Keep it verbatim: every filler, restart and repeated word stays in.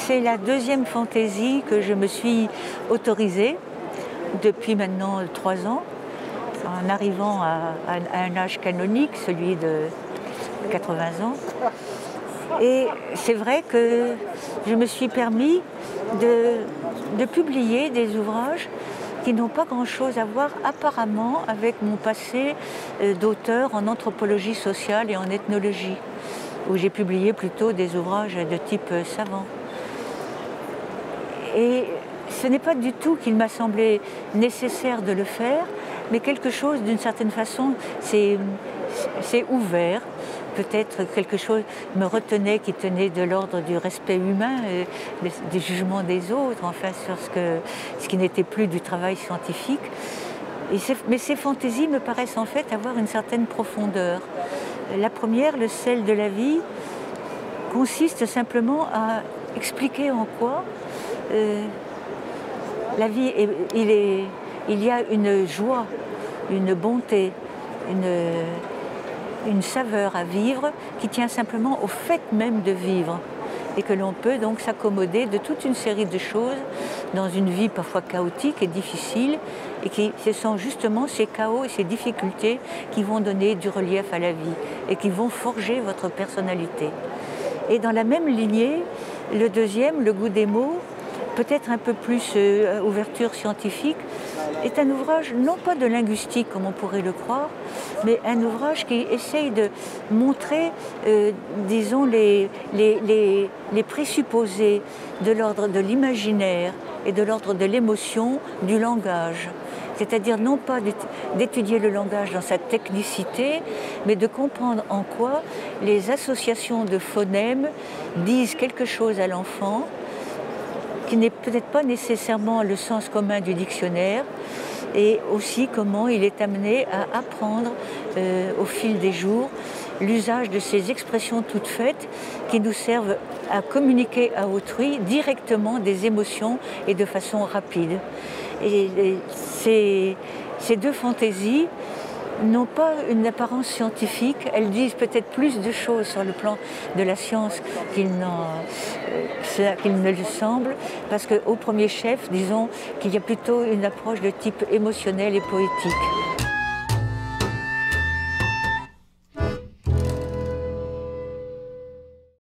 c'est la deuxième fantaisie que je me suis autorisée depuis maintenant trois ans, en arrivant à, à, à un âge canonique, celui de quatre-vingts ans. Et c'est vrai que je me suis permis de, de publier des ouvrages qui n'ont pas grand-chose à voir apparemment avec mon passé d'auteur en anthropologie sociale et en ethnologie, où j'ai publié plutôt des ouvrages de type savant. Et ce n'est pas du tout qu'il m'a semblé nécessaire de le faire, mais quelque chose, d'une certaine façon, c'est ouvert. Peut-être quelque chose me retenait qui tenait de l'ordre du respect humain, et du jugement des autres, enfin, sur ce, que, ce qui n'était plus du travail scientifique. Et mais ces fantaisies me paraissent en fait avoir une certaine profondeur. La première, le sel de la vie, consiste simplement à expliquer en quoi euh, la vie, est, il, est, il y a une joie, une bonté, une, une saveur à vivre qui tient simplement au fait même de vivre, et que l'on peut donc s'accommoder de toute une série de choses dans une vie parfois chaotique et difficile, et qui, ce sont justement ces chaos et ces difficultés qui vont donner du relief à la vie et qui vont forger votre personnalité. Et dans la même lignée, le deuxième, le goût des mots, peut-être un peu plus euh, ouverture scientifique, est un ouvrage non pas de linguistique comme on pourrait le croire, mais un ouvrage qui essaye de montrer, euh, disons, les, les, les, les présupposés de l'ordre de l'imaginaire et de l'ordre de l'émotion du langage. C'est-à-dire non pas d'étudier le langage dans sa technicité, mais de comprendre en quoi les associations de phonèmes disent quelque chose à l'enfant qui n'est peut-être pas nécessairement le sens commun du dictionnaire, et aussi comment il est amené à apprendre euh, au fil des jours l'usage de ces expressions toutes faites qui nous servent à communiquer à autrui directement des émotions et de façon rapide. Et, et ces, ces deux fantaisies n'ont pas une apparence scientifique, elles disent peut-être plus de choses sur le plan de la science qu'il euh, qu'il ne le semble, parce qu'au premier chef, disons qu'il y a plutôt une approche de type émotionnel et poétique.